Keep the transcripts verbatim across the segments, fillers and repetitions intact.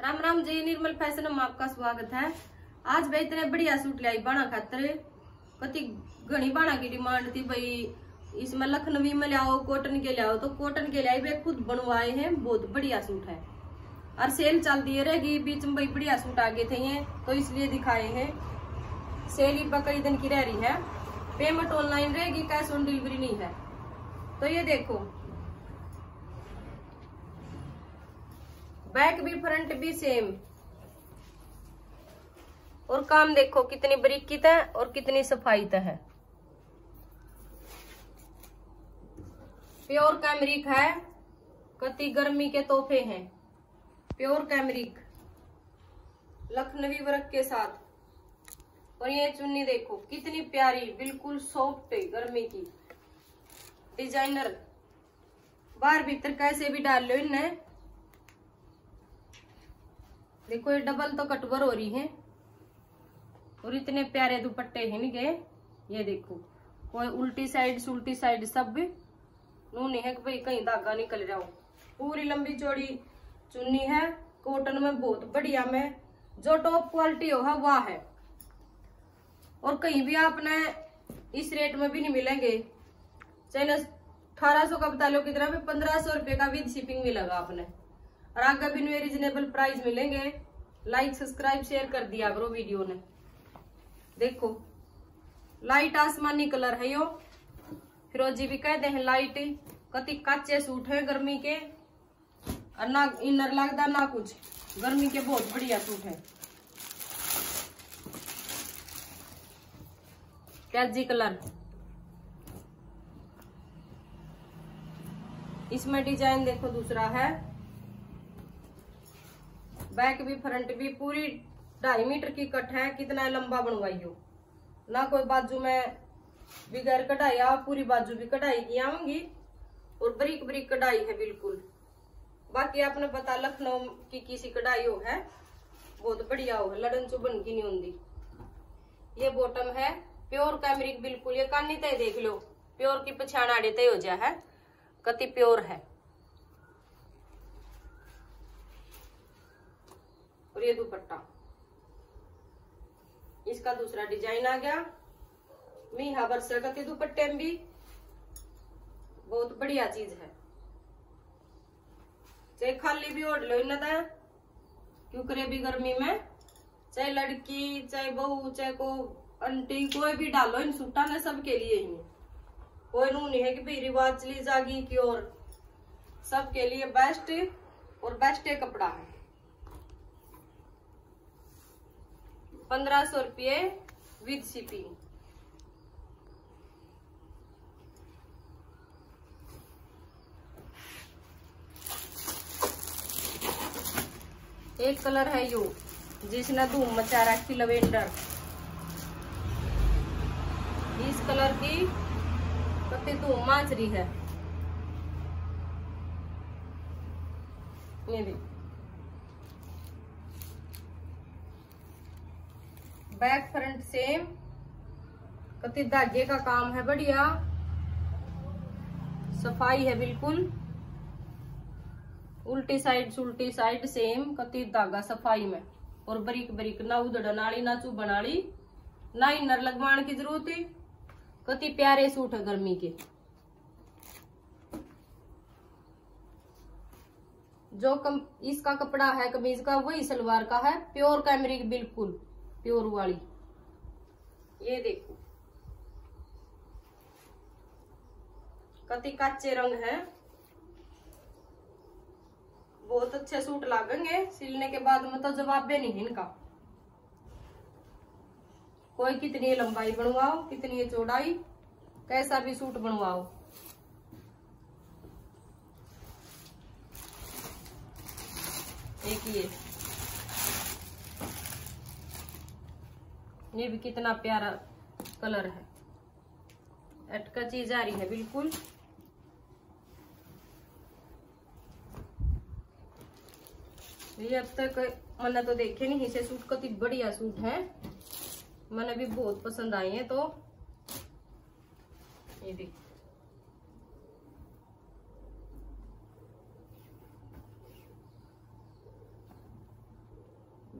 Ram Ram ji, Nirmal fashion में आपका स्वागत है। आज भाई इतने बढ़िया सूट लाई बाणा खातर। कति घनी बाणा की डिमांड थी भाई, इसमें लखनवी में लाओ, कॉटन के लाओ, तो कॉटन के लाई भाई खुद बनवाए हैं। बहुत बढ़िया सूट है और सेल चलती रहेगी। बीच में भाई बढ़िया सूट आगे थे ये, तो इसलिए दिखाए हैं। सेल ही कई दिन की रह रही है। पेमेंट ऑनलाइन रहेगी, कैश ऑन डिलीवरी नहीं है। तो ये देखो, बैक भी फ्रंट भी सेम, और काम देखो कितनी बारीकी है और कितनी सफाई है। प्योर कैमरिक है, कति गर्मी के तोहफे हैं। प्योर कैमरिक लखनवी वर्क के साथ। और ये चुन्नी देखो कितनी प्यारी, बिल्कुल सॉफ्ट है, गर्मी की डिजाइनर। बाहर भीतर कैसे भी डाल लो इन्हें। देखो ये डबल तो कटवर हो रही है, और इतने प्यारे दुपट्टे हैं इनके। ये देखो, कोई उल्टी साइड सुल्टी साइड सब नूनी है कि भाई कहीं धागा निकल जाओ। पूरी लंबी चौड़ी चुन्नी है, कॉटन में बहुत बढ़िया में, जो टॉप क्वालिटी हो है वह है। और कहीं भी आपने इस रेट में भी नहीं मिलेंगे। चाहे अठारह सौ का बता लो कितना भी, पंद्रह सौ रुपए का विद शिपिंग मिलेगा आपने। और आगे भी रीजनेबल प्राइस मिलेंगे। लाइक सब्सक्राइब शेयर कर दिया करो वीडियो ने। देखो लाइट आसमानी कलर है यो, फिरोजी भी कहते हैं लाइट। कति कच्चे सूट है गर्मी के, और ना इनर लगता ना कुछ। गर्मी के बहुत बढ़िया सूट है। कैजी कलर, इसमें डिजाइन देखो दूसरा है। बैक भी फ्रंट भी पूरी ढाई मीटर की कट है। कितना लंबा बनवाई हो ना, कोई बाजू में बिगैर कढ़ाई आ, पूरी बाजू भी कढ़ाई की आऊंगी, और बरीक बरीक कढ़ाई है बिल्कुल। बाकी आपने पता लखनऊ की किसी कढ़ाई हो है, बहुत बढ़िया हो, लड़न चुभन की नहीं होती। ये बॉटम है प्योर कैमरिक बिल्कुल। ये कानी तय देख लो, प्योर की पछाण आड़े तय हो जा है, कति प्योर है। और ये दुपट्टा, इसका दूसरा डिजाइन आ गया। मीहा बरसर कति दुपट्टे में भी बहुत बढ़िया चीज है। चाहे खाली भी ओढ़ लो इन, क्यों करे भी गर्मी में। चाहे लड़की, चाहे बहू, चाहे को आंटी, कोई भी डालो इन सूटा ने, सबके लिए ही। कोई नू नहीं है कि भाई रिवाज चली जागी की और। सबके लिए बेस्ट और बेस्ट कपड़ा है। पंद्रह सौ रुपये विद शिपिंग। एक कलर है यू, जिसने धूम मचा रखी, लवेंडर। इस कलर की कति धूम माच रही है। ये भी बैक फ्रंट सेम, कति धागे का काम है बढ़िया, सफाई है बिल्कुल। उल्टी साइड सुल्टी साइड सेम, कति धागा सफाई में, और बरीक बरीक, ना उधड़ नाली ना चुभन वाली, ना इनर लगवाने की जरूरत है। कति प्यारे सूट है गर्मी के। जो कम इसका कपड़ा है कमीज का, वही सलवार का है। प्योर कैमरिक बिल्कुल प्योर वाली। ये देखो कति कच्चे रंग है, बहुत अच्छे सूट लागेंगे। सिलने के बाद में तो जवाब भी नहीं इनका। कोई कितनी लंबाई बनवाओ, कितनी चौड़ाई, कैसा भी सूट बनवाओ। एक ये ये भी कितना प्यारा कलर है, अटका चीज आ रही है बिल्कुल। ये अब तक मैंने तो देखे नहीं इसे सूट, कति बढ़िया सूट है, मैंने भी बहुत पसंद आए हैं। तो ये देखो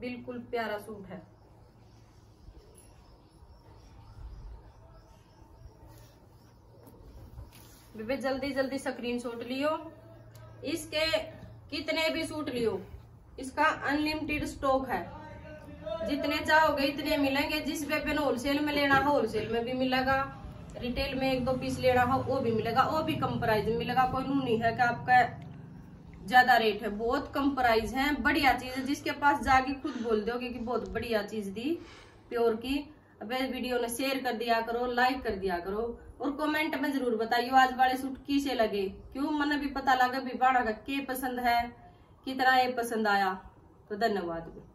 बिल्कुल प्यारा सूट है। बेबे जल्दी जल्दी स्क्रीनशॉट लियो। इसके कितने भी सूट लियो, इसका अनलिमिटेड स्टॉक है। जितने चाहोगे इतने मिलेंगे। जिस बेबे ने होलसेल में लेना हो होलसेल में भी मिलेगा, रिटेल में एक दो पीस लेना हो वो भी मिलेगा, वो भी कम प्राइस में मिलेगा। कोई नू नहीं है कि आपका ज्यादा रेट है, बहुत कम प्राइस है। बढ़िया चीज है, जिसके पास जाके खुद बोल दोगे कि बहुत बढ़िया चीज दी प्योर की। अब वीडियो ने शेयर कर दिया करो, लाइक कर दिया करो और कमेंट में जरूर बताइए आज वाले सूट किसे लगे, क्यों मन भी पता लगे भी बाड़ा का के पसंद है, कितना ये पसंद आया। तो धन्यवाद।